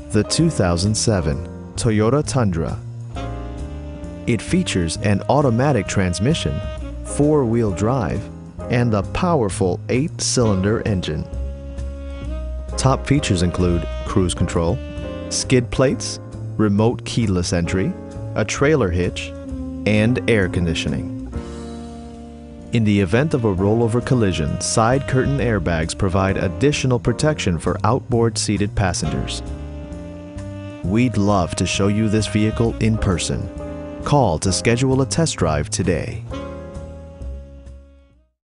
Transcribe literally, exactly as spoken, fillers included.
the two thousand seven Toyota Tundra. It features an automatic transmission, four-wheel drive, and a powerful eight-cylinder engine. Top features include cruise control, skid plates, remote keyless entry, a trailer hitch, and air conditioning. In the event of a rollover collision, side curtain airbags provide additional protection for outboard seated passengers. We'd love to show you this vehicle in person. Call to schedule a test drive today.